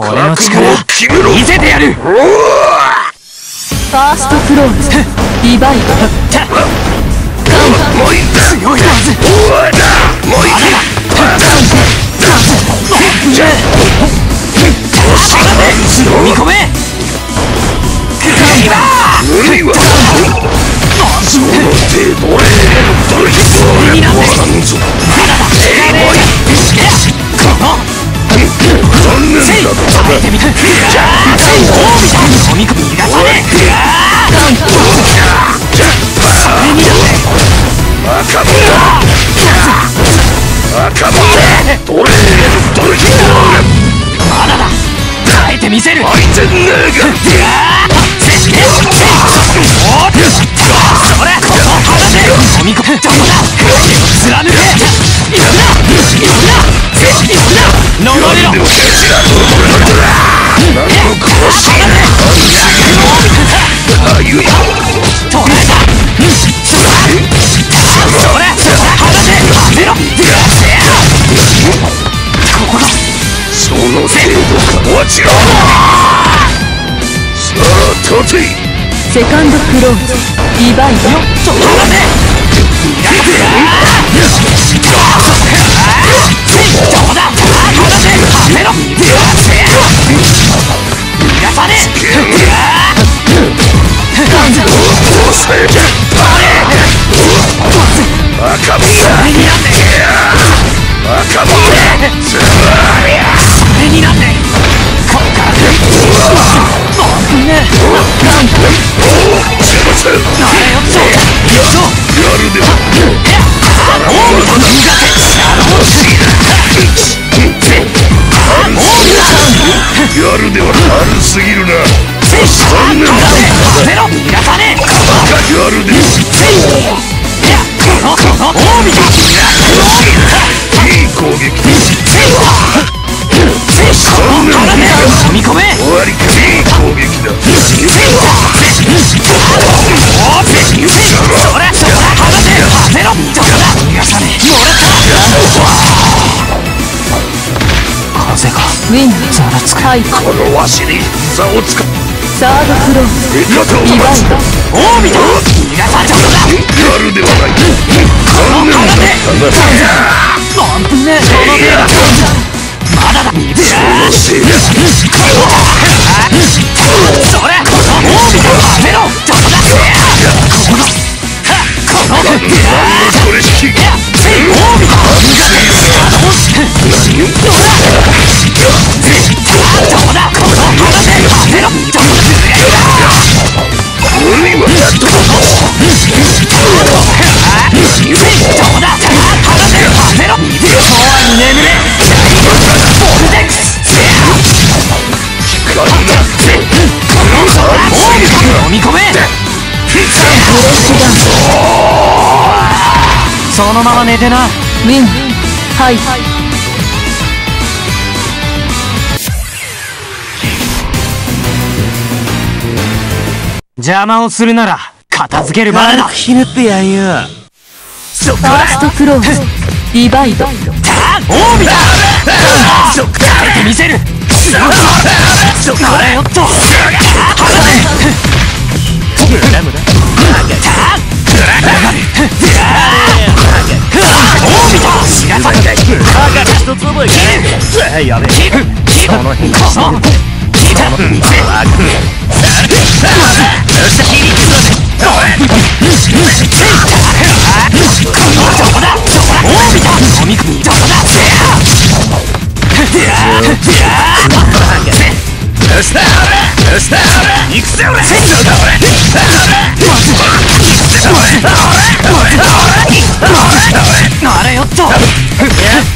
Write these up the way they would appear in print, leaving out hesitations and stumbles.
俺の力見せてやる。 ファーストクローズリバイド。 強いはず。もういい。飲み込め。無理はその程度でどれになって残念だったな。飲み込み逃がさねえ。それにだって赤羽どれまだだ。耐えてみせる。相手ねえがそれこの肌で飲み込む。どこだ。貫け。いくな逃れろ。捕らえた。それ肌で当てろ。ここだ。その程度か。もちろん。さあ立て。 セカンドクローズリバイド。 そこだね。どこだ。肌で当てろ。逃がさねえ。それになんでこっからなれよっとやるではやるでは軽すぎるな。残念だ。逃がさねえ。やるでいい攻撃。飲み込め。終わりか。いい攻撃だ。それ肌で当てろ。どこだ。逃がさねえ。もらった。風がウィンドざらつく。このわしに座をつか。 サードクローズリバイド。 オービタ。逃がさん。どこだ。やるではない。この肌でなんぶね。その程度まだだ。そのせいだ。それこのオービタ当てろ。どこだ。このこれ引き。オービタ。どこだ。この肌で当てろ。どこだ。無理はやっと。どこだ。肌で当てろ。永遠に眠れ。ボルテックス。光るな。飲み込め。そのまま寝てな。 ウィンはい。 邪魔をするなら片付けるまでだ。 ひねってやんよ。 ファーストクローズリバイド。 オービだ。耐えてみせる。なれよっと。無駄無駄。オービだ。知らさんかい。 一つ覚えかね。やべえ。その辺にしてる。 なれよっと。やってくれ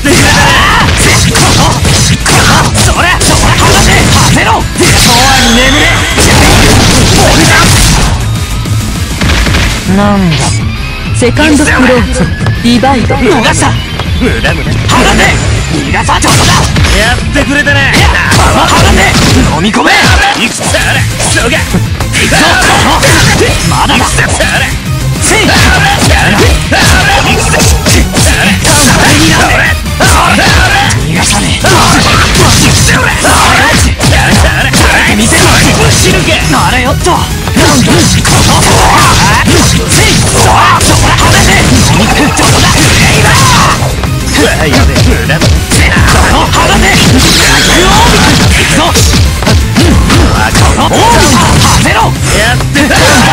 それ肌で当てろ。永遠に眠れ。なんだ。 セカンドクローズリバイド。 逃した。 無駄無駄。 肌で逃がさちょっとだ。 やってくれたね。 この肌で飲み込め。 いくつあれクソがまだだ。せいやるな。逃がさねえ。 やべえ無駄だ。 離せ。外せろ。 やってた。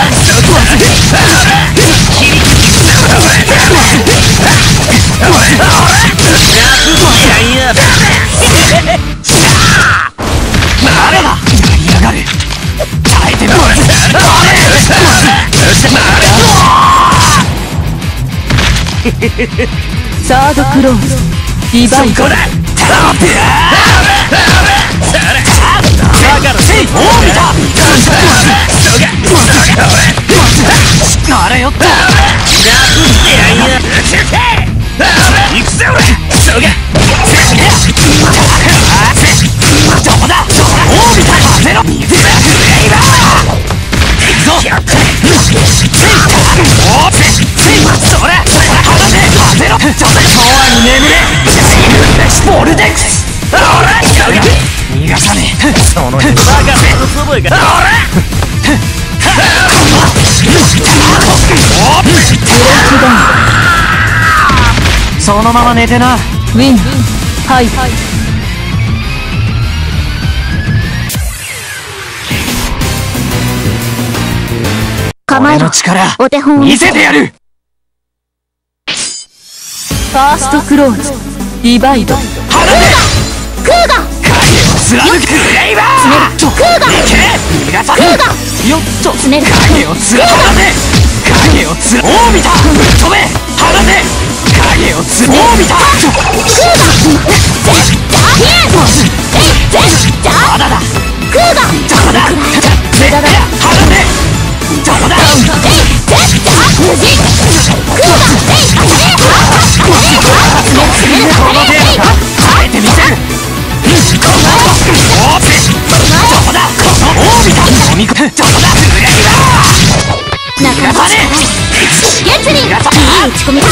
誰だ。やりやがる。耐えてみろ。 サードクローズディバイド。 これ。あれよって行くぜ俺。どこだ。大見た風の水がフレイバー。行くぞ。それ離せ。風のちょっと永遠に眠れ。ジャイルレスポールデックス。逃がさねえ。 そのバカのつぼいが。 そのまま寝てな。 ウィンはい。構えろ。 俺の力お手本を見せてやる。 ファーストクローズディバイド。 離せ。 クーガ影を貫くフレイバー。 クーガいけ。逃がさず。よっと詰める。 影を貫く。影を貫く。大見た。止め。離せ。影を貫く。大見た。まだだ。 クーガどこだ。 無駄だ。 離せ。どこだ。耐えてみせる。どこだ。大見た。飲み込む。どこだ。フレイバー。逃がさねえ。 ゲッツリー。いい打ち込みだ。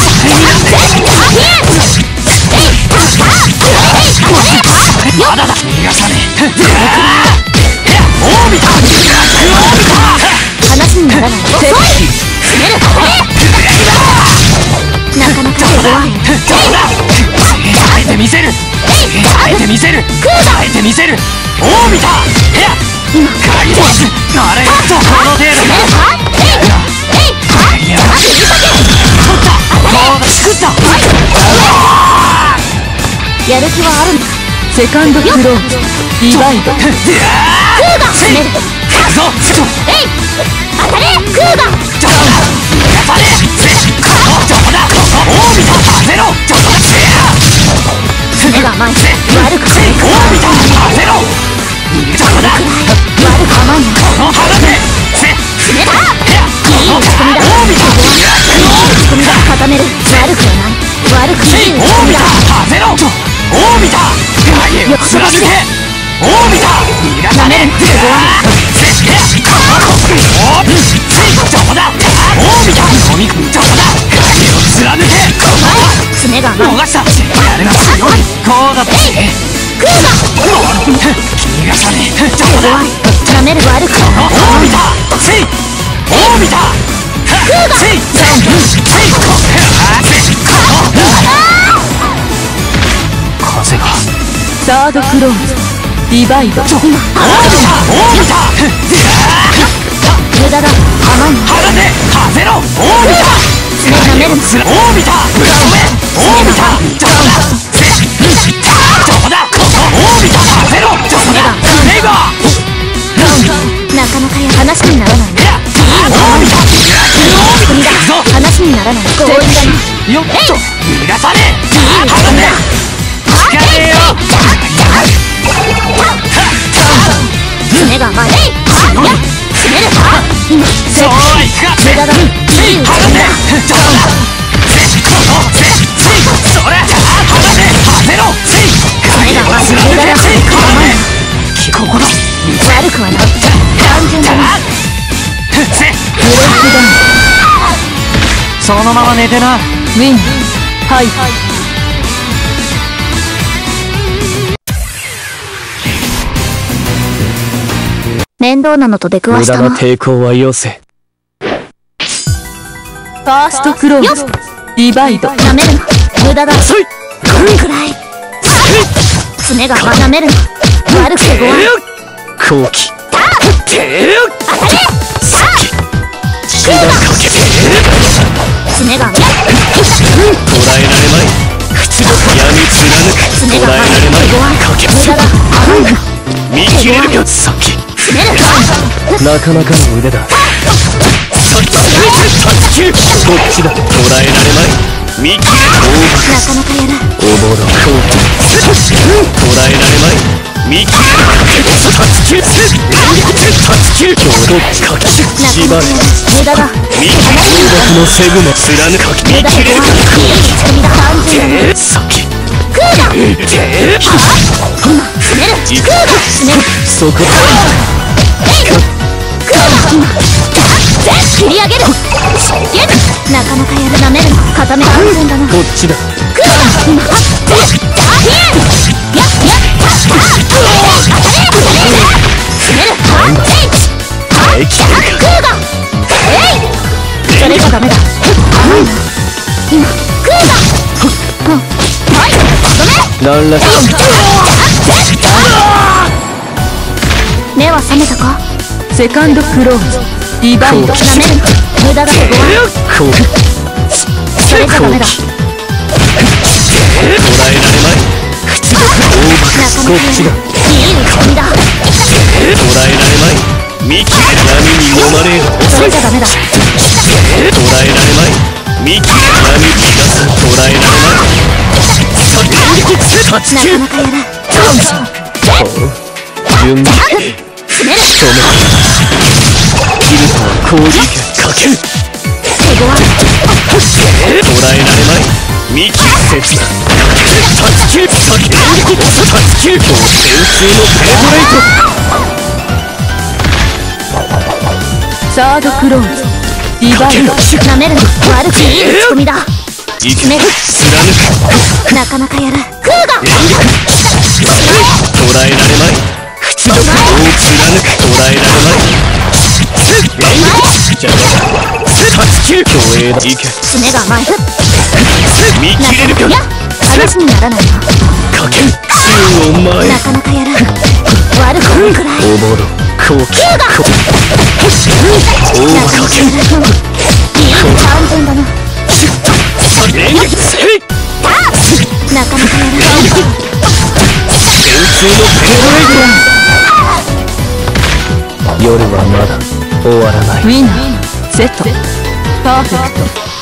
まだだ。逃がさねえ。大見た。 話にならない。遅い。詰める。なかなか弱い。 耐えてみせる。耐えてみせる。耐えてみせる。大見た。影をあれとこの程度だ。いや取ったもう作った。 やる気はあるんだ。セカンドクローズディバイド。クーガ詰める。 ぞ当たれクーガ。 どこだ。逃がさねえ。どこだ。大見た。当てろ。どこだ。 詰めが甘い。悪くない。 大見た。当てろ。どこだ。 悪く甘いな。 離せ。 詰めた。いい打ち込みだ。 大見た。 打ち込みだ。固める。悪くはない。悪くない。 大見た。当てろ。大見た。影を貫け。大見た。逃がさねえ。どこだ。大見た。飲み込む。どこだ。影を貫け。 詰めが甘い。 逃した。やるが強い。こうだって。 クーガ逃がさねえ。どこだ。 なめる。悪くはない。 大見た。大見た。 クーガ風が。 サードクローズディバイド。 大見た。 無駄だ。甘いな。 離せ。風ろ。大見た。 詰めなめる。 大見た。大見た。どこだ。大見た。風ろ。ネイバー。 なかなか話にならないね。 大見た。 国だ。話にならない。強引だな。 よっと逃がさねえ。離せ。聞かねえよ。 詰めが甘い。詰める。今そうはいくか。 無駄だ。いい打ち込みだ。 それ離せ。風ろ。影を貫け。ここだ。 悪くはない。単純だな。ブレイクダウン。 そのまま寝てな。 ウィンはい。面倒なのと出くわしたの。フ抵抗はよせ。 ァーストクローズディバイド。なめるな。無駄だ。 これくらい爪が学めるの悪くてごわん後期当たれさあ血だかけ爪が捉えられまい口どこ闇貫く捉え爪がられまいごわんかけ無駄だ甘いの見切れるよさっき詰めるなかなかの腕ださっきこっちだ捉えられまい見切れるなかなかやるおぼろ後期捉えられまい見切れる強度かき縛る無駄だ見切れるのセグも貫かき見無駄切れるでごわんいい仕組みだ安全だねさっきクーだ今詰めるクーだ詰めるそこだクーだ今切り上げるゲッなかなかやるなめるの固めが安全だなこっちだクーだ今はっダーヒエンやっやっ当たれ詰めるはっ生きてるクーだそれじゃダメだ甘いな今クーだはい止め何らか目は覚めたかセカンドクローズディバイドなめるの無駄だとごわんこうそれじゃダメだ捉えられまい口どここっちだいい打ち込みだ捉えられまい見切れ闇に揉まれよそれじゃダメだ捉えられまい見切れ闇に逃がす捉えられまい立ちな切るかなかやる準備詰める止め切るとは攻撃かける手ごわん捉えられまい見切る切断立ち切る避け立ち切ると天空のペネトレートサードクローズディバイドなめるの悪くいい打ち込みだいけめる貫くなかなかやるクーが捉えられまい口どこを貫く捉えられまいじゃあ立ち切る競泳だいけ爪が甘い見切れるかいや話にならないなかける宙を前なかなかやる悪くないくらいおぼろ後期なかなかやるいい安全だな連撃せいなかなかやる天空のペネトレート夜はまだ終わらないウィナーセットパーフェクト